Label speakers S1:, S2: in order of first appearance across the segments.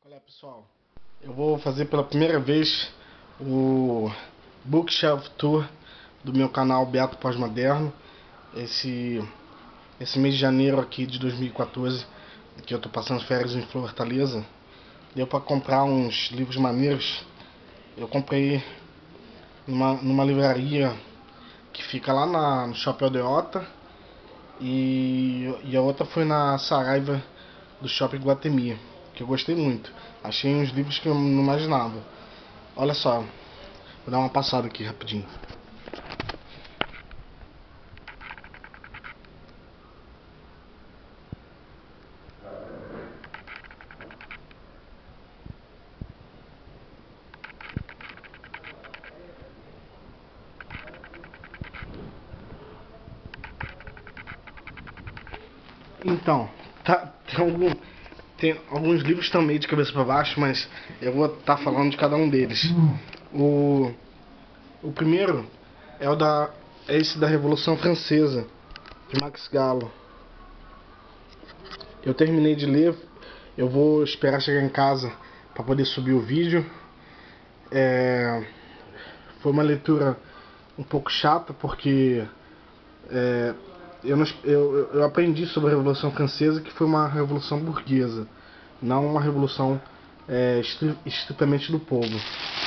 S1: Olá pessoal, eu vou fazer pela primeira vez o Bookshelf Tour do meu canal Beato Pós-Moderno. Esse mês de janeiro aqui de 2014, que eu tô passando férias em Fortaleza, deu para comprar uns livros maneiros. Eu comprei numa livraria que fica lá no Shopping Aldeota e a outra foi na Saraiva do Shopping Guatemi, que eu gostei muito. Achei uns livros que eu não imaginava. Olha só, vou dar uma passada aqui rapidinho. Então, tem alguns livros que estão meio de cabeça para baixo, mas eu vou estar falando de cada um deles. O primeiro é esse da Revolução Francesa, de Max Gallo. Eu terminei de ler, eu vou esperar chegar em casa para poder subir o vídeo. Foi uma leitura um pouco chata porque eu aprendi sobre a Revolução Francesa, que foi uma revolução burguesa, não uma revolução estritamente do povo.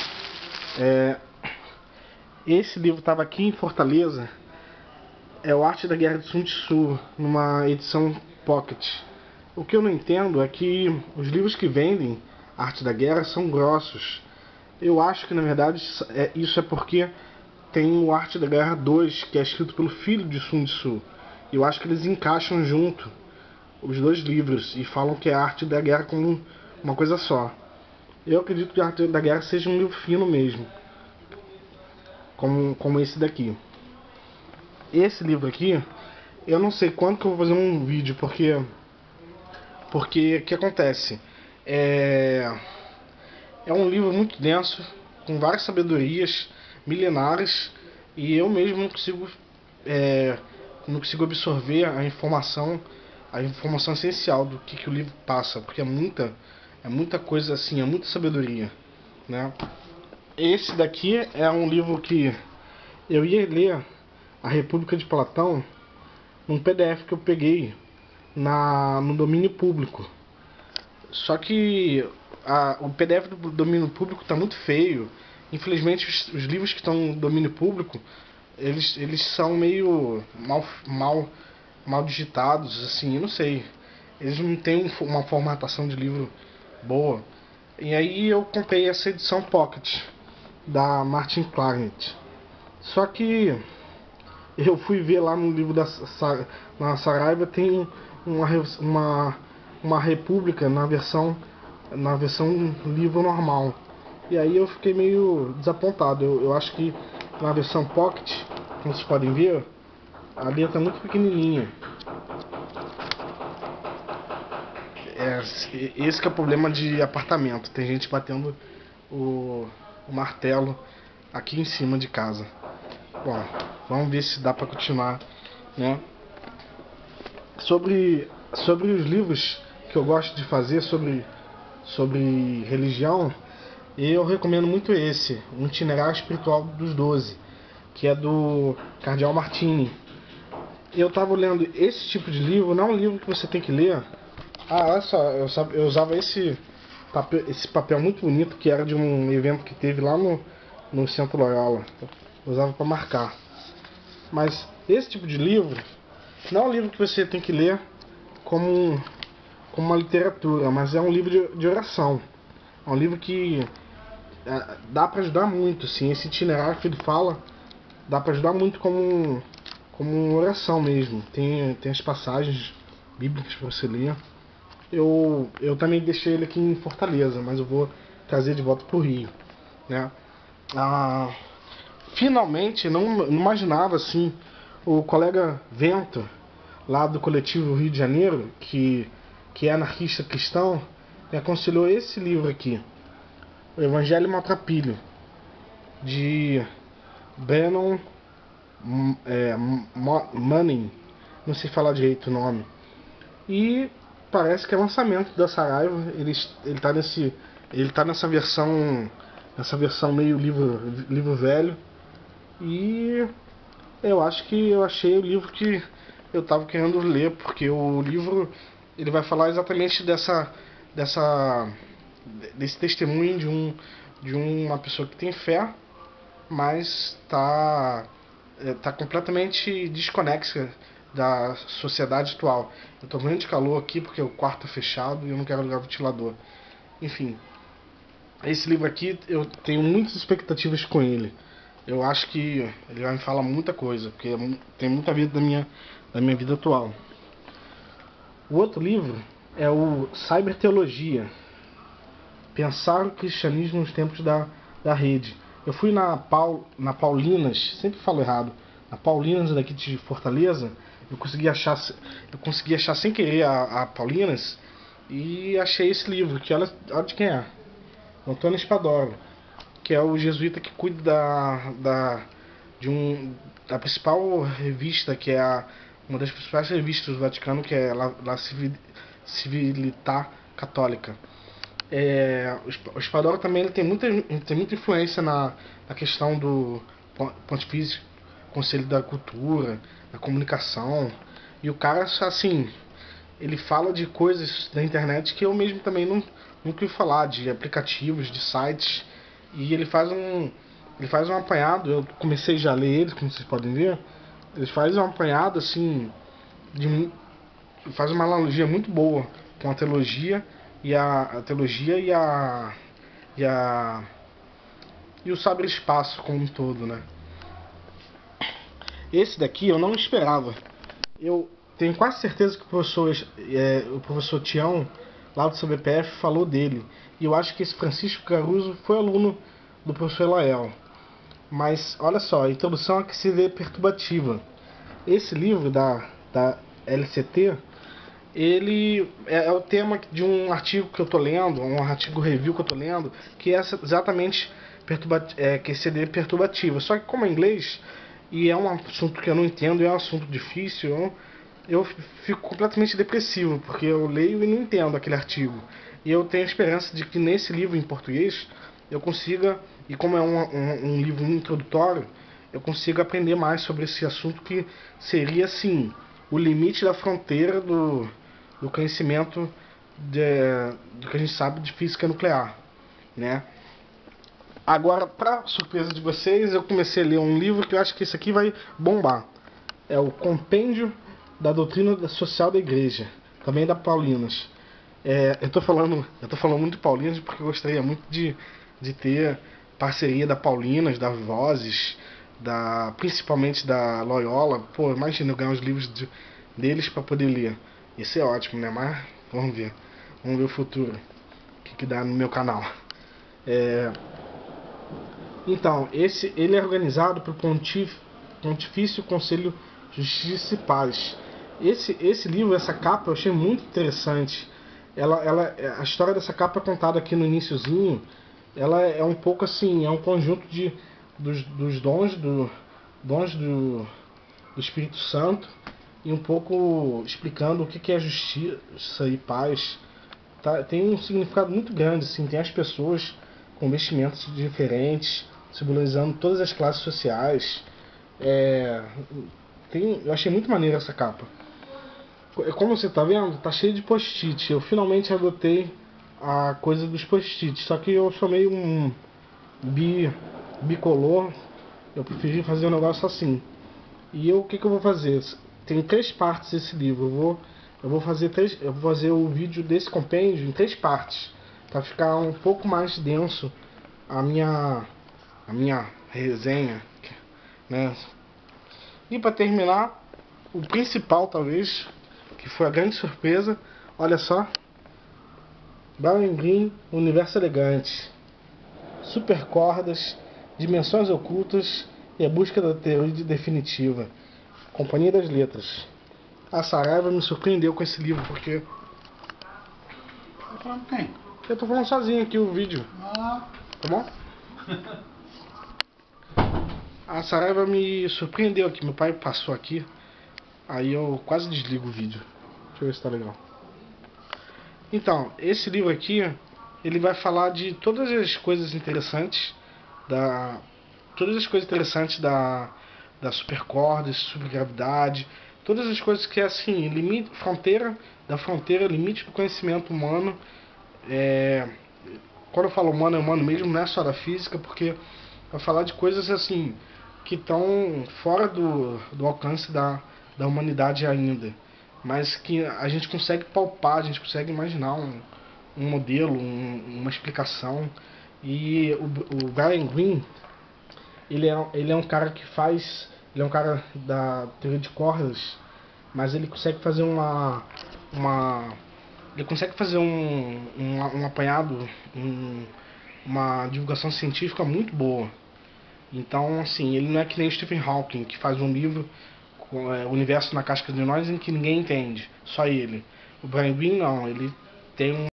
S1: Esse livro estava aqui em Fortaleza, é o Arte da Guerra de Sun Tzu, numa edição Pocket. O que eu não entendo é que os livros que vendem Arte da Guerra são grossos. Eu acho que na verdade isso é porque tem o Arte da Guerra 2, que é escrito pelo filho de Sun Tzu. Eu acho que eles encaixam junto os dois livros e falam que é a Arte da Guerra como uma coisa só. Eu acredito que a Arte da Guerra seja um livro fino mesmo, como esse daqui. Esse livro aqui, eu não sei quando que eu vou fazer um vídeo, porque o que acontece? É um livro muito denso, com várias sabedorias milenares, e eu mesmo não consigo absorver a informação essencial do que o livro passa, porque é muita coisa assim, é muita sabedoria, né? Esse daqui é um livro que eu ia ler, A República de Platão, num PDF que eu peguei no domínio público. Só que o PDF do domínio público está muito feio. Infelizmente os livros que estão no domínio público, eles são meio mal digitados, assim, eu não sei. Eles não têm uma formatação de livro boa. E aí eu comprei essa edição Pocket da Martin Claret. Só que eu fui ver lá no livro na Saraiva, tem uma República na versão livro normal. E aí eu fiquei meio desapontado. Eu acho que na versão Pocket, como vocês podem ver, a letra é muito pequenininha. Esse que é o problema de apartamento. Tem gente batendo o martelo aqui em cima de casa. Bom, vamos ver se dá para continuar, né? Sobre os livros que eu gosto de fazer sobre religião, eu recomendo muito esse, O Itinerário Espiritual dos 12, que é do Cardeal Martini. Eu estava lendo esse tipo de livro, não é um livro que você tem que ler. Olha só, eu usava esse papel muito bonito, que era de um evento que teve lá no Centro Loyola. Eu usava para marcar. Mas esse tipo de livro não é um livro que você tem que ler como uma literatura, mas é um livro de oração. É um livro que dá para ajudar muito, assim. Esse itinerário que ele fala dá para ajudar muito como uma oração mesmo. Tem as passagens bíblicas para você ler. Eu também deixei ele aqui em Fortaleza, mas eu vou trazer de volta para o Rio, né? Finalmente, não imaginava assim, o colega Vento, lá do coletivo Rio de Janeiro, que é anarquista cristão, me aconselhou esse livro aqui, O Evangelho Maltrapilho, de Brennan Manning, não sei falar direito o nome. E parece que é lançamento da Saraiva. Ele tá nessa versão meio livro velho. E eu acho que eu achei o livro que eu estava querendo ler, porque o livro ele vai falar exatamente desse testemunho de uma pessoa que tem fé, mas tá completamente desconexa da sociedade atual. Eu tô morrendo de calor aqui porque o quarto tá fechado e eu não quero ligar o ventilador. Enfim, esse livro aqui eu tenho muitas expectativas com ele. Eu acho que ele vai me falar muita coisa, porque tem muita vida da minha vida atual. O outro livro é o Cyberteologia, Pensar o Cristianismo nos Tempos da Rede. Eu fui na Paulinas, sempre falo errado, na Paulinas daqui de Fortaleza. Eu consegui achar sem querer a Paulinas e achei esse livro, que olha de quem é. Antônio Spadoro, que é o jesuíta que cuida da principal revista, que é uma das principais revistas do Vaticano, que é La Civiltà Católica. O Spadoro também ele tem muita influência na questão do Pontifício Conselho da Cultura, da comunicação. E o cara, assim, ele fala de coisas da internet que eu mesmo também nunca ouvi falar, de aplicativos, de sites. E ele faz um apanhado. Eu comecei já a ler ele, como vocês podem ver. Ele faz um apanhado assim, faz uma analogia muito boa com a teologia a teologia e o saber-espaço como um todo, né? Esse daqui eu não esperava. Eu tenho quase certeza que o professor Tião, lá do CBPF, falou dele. E eu acho que esse Francisco Caruso foi aluno do professor Elael. Mas olha só, a introdução a que se vê perturbativa. Esse livro da LCT, ele é o tema de um artigo que eu tô lendo, um artigo review que eu tô lendo, que é exatamente QCD perturbativa. Só que como é inglês e é um assunto que eu não entendo, é um assunto difícil, eu fico completamente depressivo, porque eu leio e não entendo aquele artigo. E eu tenho esperança de que nesse livro em português eu consiga, e como é um livro introdutório, eu consiga aprender mais sobre esse assunto, que seria assim o limite da fronteira do conhecimento do que a gente sabe de física nuclear, né? Agora, para surpresa de vocês, eu comecei a ler um livro que eu acho que esse aqui vai bombar. É o Compêndio da Doutrina Social da Igreja, também da Paulinas. Eu tô falando muito de Paulinas porque eu gostaria muito de ter parceria da Paulinas, da Vozes, principalmente da Loyola. Pô, imagina eu ganhar os livros deles para poder ler. Isso é ótimo, né? Mas vamos ver o futuro, o que dá no meu canal. Então, ele é organizado pelo Pontifício Conselho Justiça e Paz. Esse livro, essa capa, eu achei muito interessante. A história dessa capa é contada aqui no iniciozinho. Ela é um pouco assim, é um conjunto dos dons do Espírito Santo, e um pouco explicando o que é justiça e paz. Tem um significado muito grande, assim, tem as pessoas com vestimentos diferentes, simbolizando todas as classes sociais. Eu achei muito maneiro essa capa. Como você tá vendo, tá cheio de post-it. Eu finalmente adotei a coisa dos post-its, só que eu sou meio um bicolor. Eu preferi fazer um negócio assim. E o que eu vou fazer? Tem 3 partes esse livro. Eu vou fazer o vídeo desse compêndio em 3 partes, para ficar um pouco mais denso a minha resenha, né? E para terminar, o principal talvez, que foi a grande surpresa, olha só, Brian Greene, Universo Elegante, Supercordas, Dimensões Ocultas e a Busca da Teoria Definitiva, Companhia das Letras. A Saraiva me surpreendeu com esse livro, porque...
S2: Tá falando com quem?
S1: Eu tô falando sozinho aqui o vídeo. Tá bom? A Saraiva me surpreendeu aqui. Meu pai passou aqui, aí eu quase desligo o vídeo. Deixa eu ver se tá legal. Então, esse livro aqui, ele vai falar de todas as coisas interessantes da da supercordas, supergravidade, todas as coisas que é assim, limite, fronteira, limite do conhecimento humano. É, quando eu falo humano, é humano mesmo, não é só da física, porque vai falar de coisas assim que estão fora do alcance da humanidade ainda, mas que a gente consegue palpar, a gente consegue imaginar um modelo, uma explicação. E o Brian Greene, ele é um cara que faz. Ele é um cara da teoria de cordas, mas ele consegue fazer uma ele consegue fazer um apanhado, uma divulgação científica muito boa. Então, assim, ele não é que nem o Stephen Hawking, que faz um livro com o universo na casca de nós em que ninguém entende, só ele. O Brian Greene não, ele tem